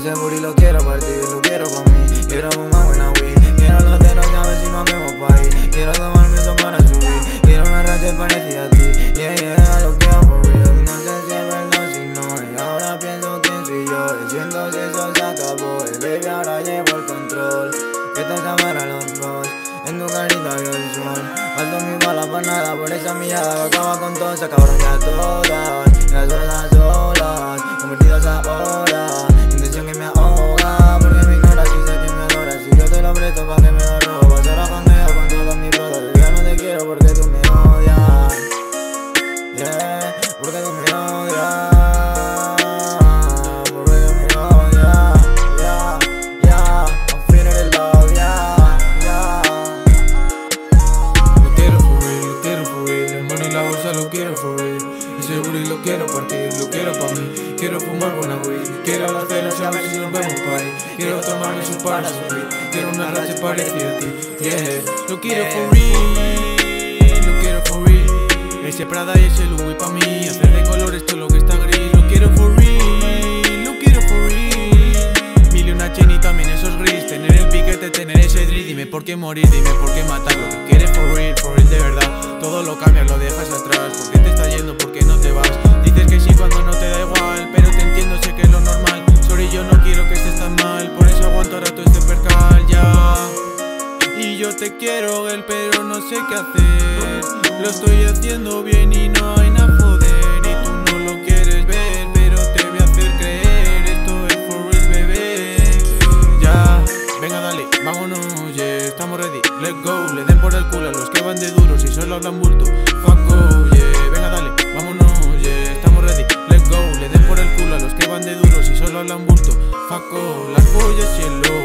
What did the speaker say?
Ese booty lo quiero partir, lo quiero pa' mí. Quiero fumar buena weed, quiero los dedos y a ver si nos vemos pa' ahí. Quiero tomarme eso para subir, quiero una racha parecida a ti. Yeah, yeah, lo quiero for real. No sé si es verdad si no es. Ahora pienso quién soy yo. Siento si eso se acabó. Baby, ahora llevo el control. Que te para los dos. En tu carita vio el sol. Alto mi bala pa' nada. Por esa mirada que acaba con todo. Se acabaron ya todas. Las horas solas, convertidas ahora. Intención que me ahoga. Porque me ignoras y sé que me adoras. Si yo te lo presto pa' que me lo robas. Ahora pandeo con todos mis brothers. Ya no te quiero porque tú me odias. Yeah, porque tú me odias. Lo quiero for real. Ese booty lo quiero partir, lo quiero pa' mí. Quiero fumar buena weed, quiero las velas y a ver si nos vemos pa' ahí. Quiero tomarme eso para subir, quiero una racha parecida a ti. Yeah, lo quiero for real, lo quiero for real. Ese Prada y ese Louis pa' mí, hacer de colores todo lo que está gris. Lo quiero for real, lo quiero for real. Mil y una chain y también esos gris. Tener el piquete, tener ese drill. Dime por qué morir, dime por qué matar. Lo que quieres for real de verdad. Todo lo cambias, lo dejas atrás. ¿Por qué te estás yendo? ¿Por qué no te vas? Dices que sí cuando no te da igual, pero te entiendo, sé que es lo normal. Sorry, yo no quiero que estés tan mal, por eso aguanto ahora todo este percal, ya. Y yo te quiero, girl, pero no sé qué hacer. Lo estoy haciendo bien y no hay nada joder. Y tú no lo quieres ver, pero te voy a hacer creer. Esto es for real, bebé. Ya, venga dale, vámonos, yeah. Estamos ready, let's go. Le den por el culo a los que van de duros y solo hablan bulto. Fuck oh, yeah, venga dale, vámonos, yeah. Estamos ready, let's go. Le den por el culo a los que van de duros y solo hablan bulto. Fuck oh, las pollas y el lobo.